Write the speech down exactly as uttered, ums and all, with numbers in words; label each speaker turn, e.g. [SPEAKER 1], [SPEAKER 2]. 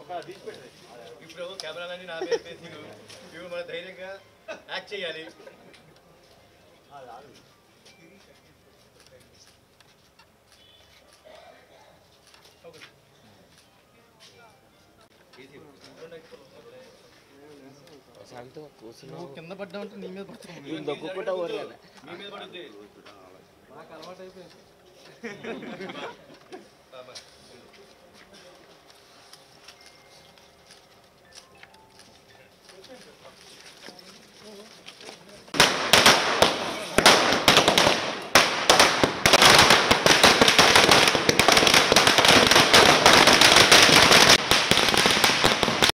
[SPEAKER 1] ఇప్పుడు కెమెరాలని నా మీద పేసి ఇప్పుడు మన ధైర్యంగా యాక్ట్ చేయాలి.
[SPEAKER 2] నువ్వు కింద పడ్డావంటే నీ మీద పడుతుంది, దొక్కుకుంటా
[SPEAKER 1] నీ మీద పడుద్ది.
[SPEAKER 2] నాకు అలవాటు అయిపోయింది.